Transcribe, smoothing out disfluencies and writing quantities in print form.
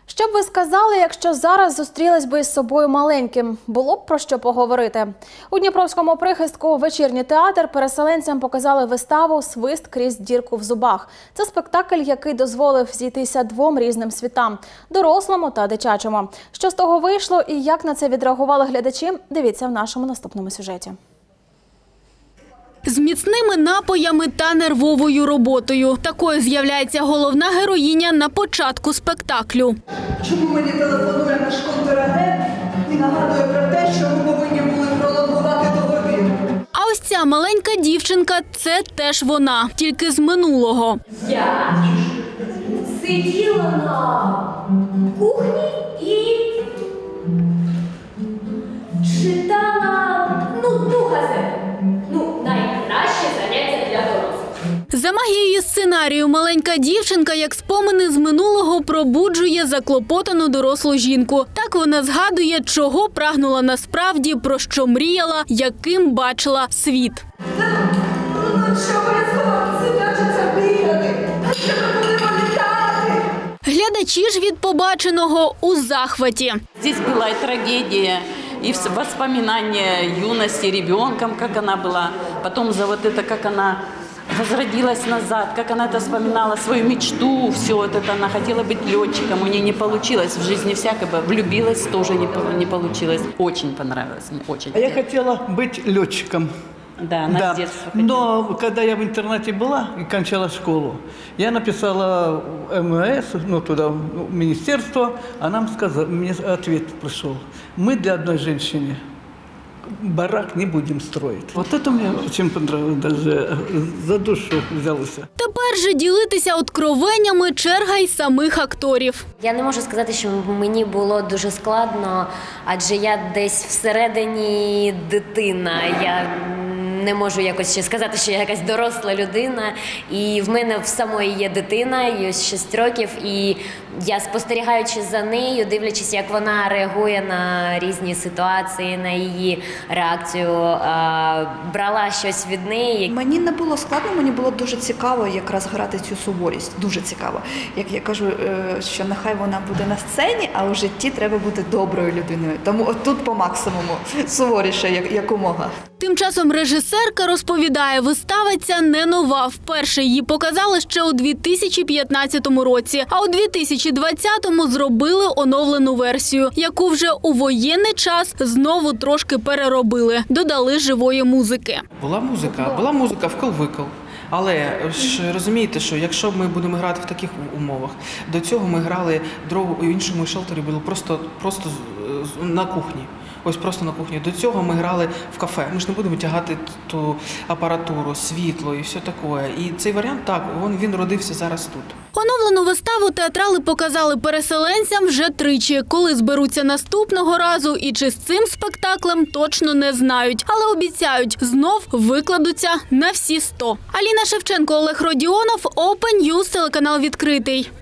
Що б ви сказали, якщо зараз зустрілись би із собою маленьким? Було б про що поговорити. У Дніпровському прихистку «Вечірній театр» переселенцям показали виставу «Свист крізь дірку в зубах». Це спектакль, який дозволив зійтися двом різним світам – дорослому та дитячому. Що з того вийшло і як на це відреагували глядачі – дивіться в нашому наступному сюжеті. З міцними напоями та нервовою роботою. Такою з'являється головна героїня на початку спектаклю. Чому мені телефонує наш контрагент і нагадує про те, що ми повинні були пролонгувати договір? А ось ця маленька дівчинка – це теж вона, тільки з минулого. Я сиділа на кухні і читала нудну газету. Найкраще заняття для дорослих. За магією сценарію маленька дівчинка, як спомини з минулого, пробуджує заклопотану дорослу жінку. Так вона згадує, чого прагнула насправді, про що мріяла, яким бачила світ. Глядачі ж від побаченого у захваті. Здесь была и трагедия, и воспоминания юности ребенком, как она была. Потом за вот это, как она возродилась назад, как она это вспоминала свою мечту, все это она хотела быть летчиком, у нее не получилось, в жизни всякого, влюбилась, тоже не получилось. Очень понравилось мне, очень. Я хотела быть летчиком. Да, она с детства хотела. Но когда я в интернате была и кончала школу, я написала МВС, туда, в министерство, а нам сказали, мне ответ пришел. Мы для одной женщины барак не будем строить. Вот это мне очень понравилось, даже за душу взялся. Тепер же ділитися откровеннями черга й самих акторів. Я не можу сказати, що мені було дуже складно, адже я десь всередині дитина. Я не можу якось ще сказати, що я якась доросла людина. І в мене в самої є дитина, їй 6 років. І я, спостерігаючи за нею, дивлячись, як вона реагує на різні ситуації, на її реакцію, брала щось від неї. Мені не було складно, мені було дуже цікаво якраз грати цю суворість. Дуже цікаво. Як я кажу, що нехай вона буде на сцені, а у житті треба бути доброю людиною. Тому отут по максимуму суворіше, якомога. Тим часом режисерка розповідає, вистава ця не нова. Вперше її показали ще у 2015 році, а у 2020-му зробили оновлену версію, яку вже у воєнний час знову трошки переробили, додали живої музики. Була музика вкл-викл. Але ж розумієте, що якщо ми будемо грати в таких умовах, до цього ми грали в іншому шелтері, було просто на кухні. Ось просто на кухні. До цього ми грали в кафе. Ми ж не будемо тягати ту апаратуру, світло і все таке. І цей варіант, так, він родився зараз тут. Оновлену виставу театрали показали переселенцям вже тричі. Коли зберуться наступного разу і чи з цим спектаклем, точно не знають. Але обіцяють, знов викладуться на всі 100. Аліна Шевченко, Олег Родіонов, Open News, телеканал «Відкритий».